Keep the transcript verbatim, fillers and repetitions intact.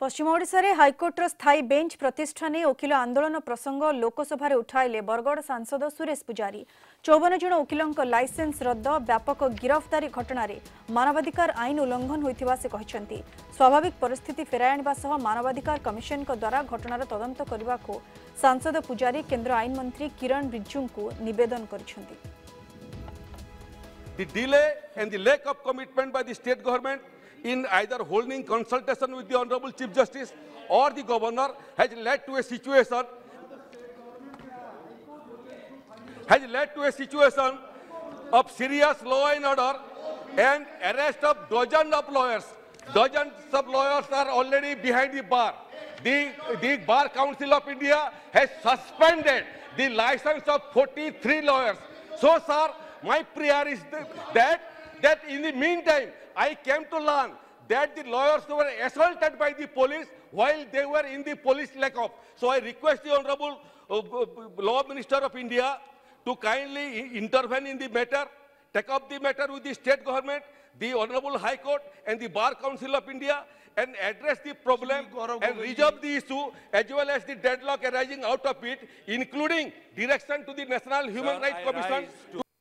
पश्चिम ओडिशा रे हाईकोर्टर स्थायी बेंच प्रतिष्ठा ने वकिल आंदोलन प्रसंग लोकसभा उठाइले बरगढ़ सांसद सुरेश पुजारी। चौवन जन वकिलों लाइसेंस रद्द व्यापक गिरफ्तारी घटना रे मानवाधिकार आईन उल्लंघन होइथिबा से कहछंती। स्वाभाविक परिस्थिति फेराई आनिबा सह मानवाधिकार कमिशन द्वारा घटनार तदंत करने को सांसद पुजारी केंद्र आईन मंत्री किरण रिजिजू को निवेदन करिसेंती। The delay and the lack of commitment by the state government in either holding consultation with the Honorable Chief Justice or the Governor has led to a situation has led to a situation of serious law and order and arrest of dozens of lawyers. Dozens of lawyers are already behind the bar. The, the Bar Council of India has suspended the license of forty-three lawyers. So, sir, my prayer is that, that in the meantime, I came to learn that the lawyers were assaulted by the police while they were in the police lockup. So I request the Honorable uh, Law Minister of India to kindly intervene in the matter, take up the matter with the state government, the Honorable High Court and the Bar Council of India, and address the problem and resolve the issue as well as the deadlock arising out of it, including direction to the National Human Rights Commission.